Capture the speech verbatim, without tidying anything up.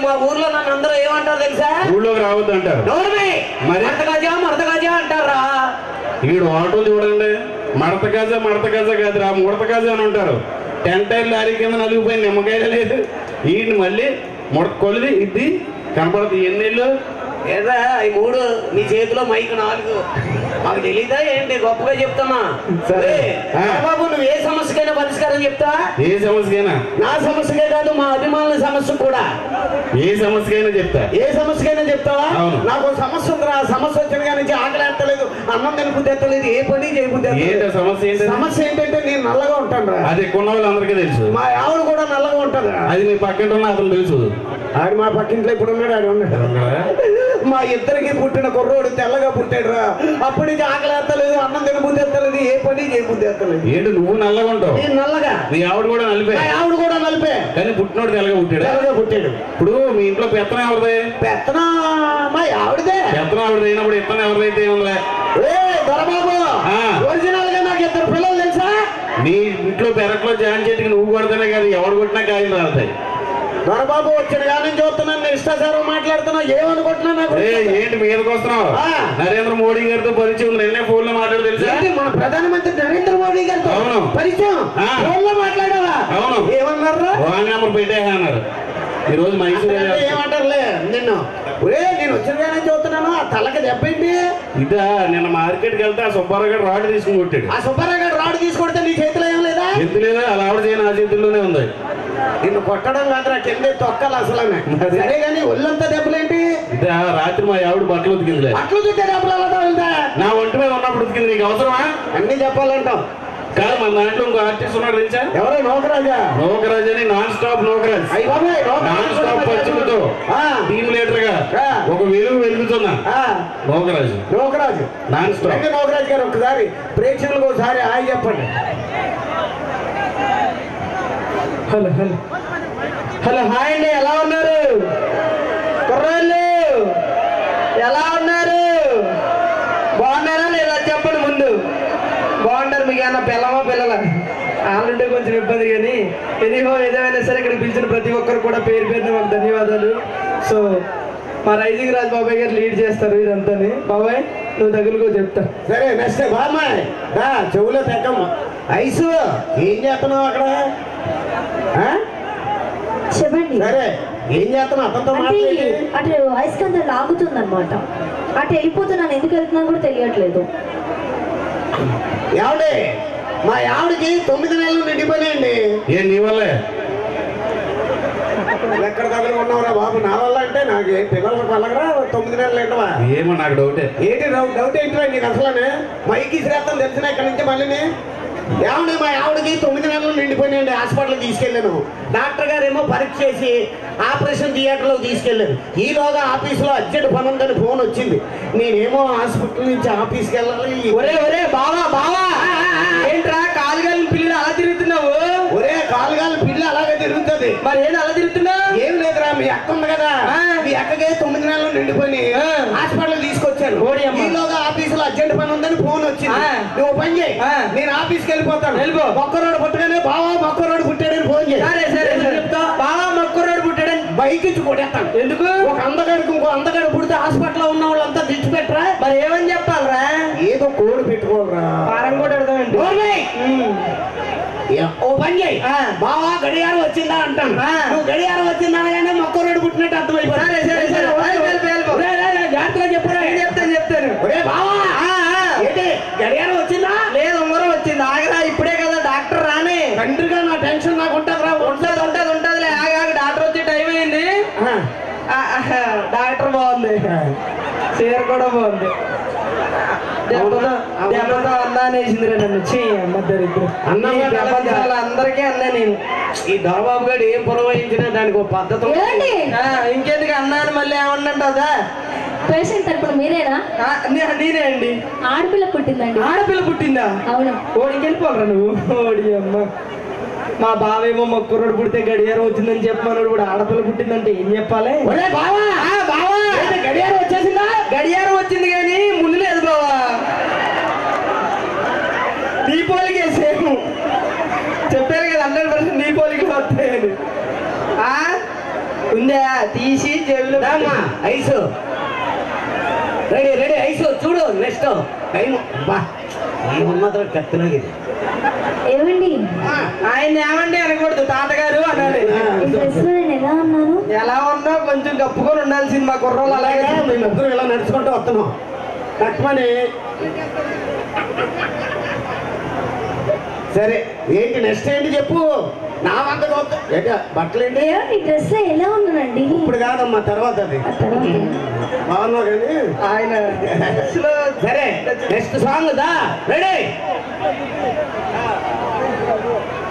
మా ఊర్లో నన్ను అందరూ ఏమంటారు తెలుసా? ఊళ్ళోకి రావద్దు అంటారు. మడత గజా మడత గజా అంటారా? వీడు ఆటో చూడండి, మడత గజ మడత గజ కాదురా ముడత గజ అని ఉంటారు. టెన్ టైర్ లారీ కింద నలిగిపోయిన నిమ్మకాయలు లేదు. వీటిని మళ్ళీ ముడత కొలిది ఇది కనపడుతుంది. ఎన్నేళ్ళు ఏదా ఈ మూడు నీ చేతిలో మైక్ నాలుగు మాకు తెలీదా ఏంటి? గొప్పగా చెప్తున్నా. సరే బాబు, నువ్వు ఏ సమస్యకైనా పరిష్కారం చెప్తా. ఏ సమస్యకైనా? నా సమస్యకే కాదు, మా అభిమానుల సమస్య కూడా. ఏ సమస్యకైనా చెప్తా. ఏ సమస్యకైనా చెప్తావా? నాకు సమస్య ఉందిరా. ఆ సమస్య వచ్చిన కానీ ఆకలి ఎత్తలేదు, అన్నం తినబుద్ధి ఎత్తలేదు, ఏ పని చేయబుద్ధి ఎత్తలేదు. సమస్య ఏంటి? సమస్య ఏంటంటే నేను నల్లగా ఉంటాను రా. అది కొన్న వాళ్ళు అందరికీ తెలుసు. మా ఆవిడ కూడా నల్లగా ఉంటుంది. అది నీ పక్కింటి ఉన్న అతను తెలుసు. ఆడు మా పక్కింట్లో ఇప్పుడు ఉన్నాడు. ఆడు ఉన్నాడు. మా ఇద్దరికి పుట్టిన కుర్రోడు తెల్లగా పుట్టాడు రా. అప్పటి నుంచి ఆకలి ఎత్తలేదు, అన్నం తినబుద్ధి ఎత్తలేదు, ఏ పని చేయబుద్ధి ఎత్తలేదు. ఏంటి నువ్వు నల్లగా ఉంటావు? నేను నల్లగా. నీ ఆవిడ కూడా నలిపే. ఆవిడ కూడా నలిపే. కానీ పుట్టినోడు తెల్లగా పుట్టాడు. తెల్లగా పుట్టాడు. ఇప్పుడు మీ ఇంట్లో పెత్తనం ఎవరిదే? పెత్తనం మా ఆవిడదే. పెత్తనం ఆవిడది అయినప్పుడు ఇత్తనం ఎవరిదైతే ఉందిలే. దొరబాబు, ఒరిజినల్ గా నాకు ఇద్దరు పిల్లలు తెలుసా? నీ ఇంట్లో పెరట్లో జాన్ చేతికి నువ్వు కొడితేనే కాదు, ఎవరు కొట్టినా కాయలు రాలుతాయి. దొరబాబు వచ్చిన కానీ చూస్తున్నాను, నేను ఇష్టాచారం మాట్లాడుతున్నా. ఏమనుకుంటున్నా? ఏంటి మీదకి వస్తున్నావు? నరేంద్ర మోడీ గారితో పరిచయం నిన్నే ఫోన్ లో మాట్లాడు తెలుసా? మన ప్రధానమంత్రి నరేంద్ర మోడీ గారితో అవును పరిచయం ఫోన్ లో మాట్లాడావా? అవును. ఏమన్నారు? నెంబర్ పెట్టే అన్నారు. ఈ రోజు మైసూరు ఏమంటారులే నిన్ను. ఒరే నేను వచ్చిన కానీ చూస్తున్నాను, ఆ తలకి దెబ్బేంటి? ఇదా నిన్న మార్కెట్కి వెళ్తే ఆ సుబ్బారావు గారు రాడు తీసుకుని కొట్టాడు. ఆ సుబ్బారావు గారు రాడు తీసుకొడితే నీ చేతిలో ఏం లేదా? ఎత్తు లేదా? అలా ఆవిడ చేయని ఆ చేతుల్లోనే ఉంది. నిన్ను కొట్టడం కాదురా, కిందే తొక్కలు అసలు. సరే గానీ ఒళ్ళంతా దెబ్బలేంటి? ఇదా రాత్రి మా ఆవిడ బట్టలు ఉతికిందిలే. బట్టలు ఉతికే దెబ్బలు అలా వెళ్తా? నా ఒంటి మీద ఉన్నప్పుడు ఉతికింది. నీకు అవసరమా? అన్ని చెప్పాలంటావు కాదు. మన దాంట్లో ఇంకో ఆర్టిస్ట్ ఉన్నాడు తెలుసా? ఎవరో నోకరాజా. నోకరాజ్ అని non stop Nokaraj. Non stop పచ్చిమితో టీమ్ లీడర్ గా ఒక వెలుగు వెలుగుతున్నా నోకరాజు. Nokaraju non stop. నోకరాజ్ గారు ఒకసారి ప్రేక్షకులకు ఒకసారి హాయ్ చెప్పండి. హలో హలో హలో హాయ్ అండి. ఎలా ఉన్నారు కుర్రాళ్ళు? ఎలా ఉన్నారు? బాగున్నారా లేదా చెప్పండి ముందు. బాగుంటారు. మీకు ఏమన్నా పిల్లమా పిల్లల? ఆల్రెడీ కొంచెం ఇబ్బంది కానీ ఎనీహో ఏదేమైనా సరే ఇక్కడ పిలిచిన ప్రతి ఒక్కరు కూడా పేరు పేరున మాకు ధన్యవాదాలు. సో మా రైజింగ్ రాజ్ బాబాయ్ గారు లీడ్ చేస్తారు ఇదంతా. బాబాయ్ నువ్వు దగ్గరకు చెప్తా. సరే నెక్స్ట్ బాబాయ్ దా చెవులో తెక్కమ్మ. ఐసు ఏం చేస్తున్నావు అక్కడ? చెప్పండి. సరే ఏం చేస్తున్నావు? అతనితో అటు అయస్కాంతం లాగుతుంది అనమాట. అటు వెళ్ళిపోతున్నాను, ఎందుకు వెళ్తున్నాను కూడా తెలియట్లేదు. ఆవిడే మా ఆవిడకి తొమ్మిది నెలలు నిండిపోయినాయండి. ఏ నీ వల్లే? ఎక్కడ దగ్గర ఉన్నావురా బాబు? నా వల్ల అంటే నాకు పిల్లల వల్లరా తొమ్మిది నెలలు ఏంటవా? ఏమో నాకు డౌటే. ఏంటి డౌట్ ఏంటిరా నీకు అసలు? మైకి శ్రేత్తం తెలిసిన ఇక్కడి నుంచి మళ్ళీ ఏమండి మా ఆవిడకి తొమ్మిది నెలలు నిండిపోయినాయండి. హాస్పిటల్కి తీసుకెళ్ళాను. డాక్టర్ గారు ఏమో పరీక్ష చేసి ఆపరేషన్ థియేటర్లో తీసుకెళ్ళాను. ఈలోగా ఆఫీసులో అర్జెంట్ పని ఉందని ఫోన్ వచ్చింది. నేనేమో హాస్పిటల్ నుంచి ఆఫీస్కి వెళ్ళాలి. ఒరే ఒరే బావా బావా ఏంట్రా కాలుగాలి పిల్లి అలా తిరుగుతున్నావు? ఒరే కాలుగాలి పిల్లి అలాగే తిరుగుతుంది. మరి ఏది అలా తిరుగుతున్నా? ఏం లేదురా, మీ అక్క ఉంది కదా, మీ అక్కకే తొమ్మిది నెలలు నిండిపోయి హాస్పిటల్ తీసుకొచ్చాను. ఈలోగా ఆఫీసులో అర్జెంట్ పని ఉందని ఫోన్ వచ్చింది. నువ్వు పని చేయి, నేను ఆఫీస్కి వెళ్ళిపోతాను. వెళ్ళిపో. మొక్కరోడు పుట్టగానే బావా మొక్కరోడు పుట్టాడని ఫోన్ చేయి. సరే సరే చెప్తా. బావా మొక్కరోడు పుట్టాడని బైక్ ఇచ్చి కొట్టేస్తాను. ఎందుకు? ఒక అందగాడికి ఇంకో అందగాడు పుడితే హాస్పిటల్లో ఉన్న వాళ్ళంతా దిష్టి పెట్టరా? మరి ఏమని చెప్పాలరా? ఏదో కోడి పెట్టుకోవాలరా. పారం కూడా పెడతామండి. ఓ పని చేయి, బావా గడియారం వచ్చిందా అంటాను. నువ్వు గడియారం వచ్చిందా అనగానే మొక్కరోడు పుట్టినట్టు అర్థమైపోయి. జాగ్రత్తగా చెప్పరా? చెప్తాను చెప్తాను. బావా ఏంటి గడియారం వచ్చిందా? లేదు ఉంగరం వచ్చింది. ఆగరా, ఇప్పుడే కదా డాక్టర్ రాని. తండ్రిగా నా టెన్షన్ నాకు ఉంటుందిరా. ఉంటది ఉంటది ఉంటదిలే. ఆగా డాక్టర్ వచ్చే టైం అయింది. డాక్టర్ బాగుంది, చీర కూడా బాగుంది. దెబ్బతో అన్నా అనేసిందిరా నన్ను. అందరికీ అన్నా నేను. ఈ దొరబాబు గారు ఏం పురవహించినా దానికి ఒక పద్ధతి. ఇంకెందుకు అన్నాను మళ్ళీ ఏమన్నంటదా? పేషెంట్ తరపున మీరేనా? నేనే అండి. ఆడపిల్ల పుట్టిందండి. ఆడపిల్ల పుట్టిందా? అవును. ఓడికి వెళ్ళిపోరా నువ్వు? ఓడి అమ్మ. మా బావేమో మొక్కరోడు పుడితే గడియారం వచ్చిందని చెప్పమన్నాడు. కూడా ఆడపిల్ల పుట్టిందంటే ఏం చెప్పాలి? గడియారం వచ్చేసిందా? గడియారం వచ్చింది కానీ ముందు లేదు బావా. నీ పోలికే సేమ్. చెప్పారు కదా హండ్రెడ్ పర్సెంట్ నీ పోలికే వస్తాయని. ఉందే తీసి జేబులో ఐసు రెడీ రెడీ ఐసు చూడు నెక్స్ట్ టైం బా ఈ ఉన్నత కత్తిలో ఇది ఏమండి ఆయన ఏమండి అనకూడదు తాతగారు అనాలి. ఈ డ్రెస్ లో నేను ఎలా ఉన్నాను? ఎలా ఉన్నా కొంచెం కప్పుకొని ఉండాల్సింది మా కుర్రోళ్ళు. అలాగే మేము ముగ్గురు ఇలా నడుచుకుంటూ వస్తున్నాం కట్మని. సరే ఏంటి నెక్స్ట్ ఏంటి చెప్పు. నా వంద ఏంటి బట్టలు ఏంటి? ఏమండి ఈ డ్రెస్ లో ఎలా ఉన్నానండి? ఇప్పుడు కాదమ్మా తర్వాత అది ఆ తర్వాత బాగున్నావు కానీ ఆయన సరే నెక్స్ట్ సాంగ్ దా రెడీ.